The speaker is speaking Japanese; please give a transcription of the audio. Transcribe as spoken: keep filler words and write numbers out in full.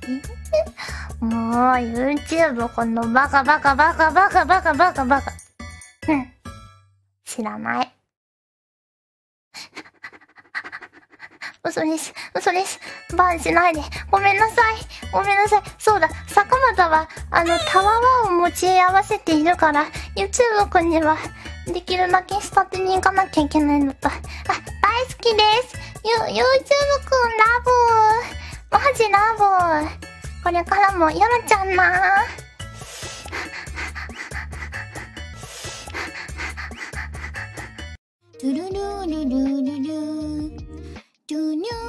もう YouTube このバカバカバカバカバカバカバカ。うん。知らない。嘘です。嘘です。バンしないで。ごめんなさい。ごめんなさい。そうだ。坂本は、あの、たわわを持ち合わせているから、YouTube くんには、できるだけ下手に行かなきゃいけないのと。あ、大好きです。ゆ、YouTube くんラブマジラブこれからもよろちゃんなトゥルルルルルルトゥニュー